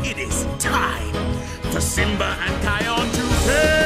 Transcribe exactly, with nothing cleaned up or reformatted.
it is time for Simba and Kion to face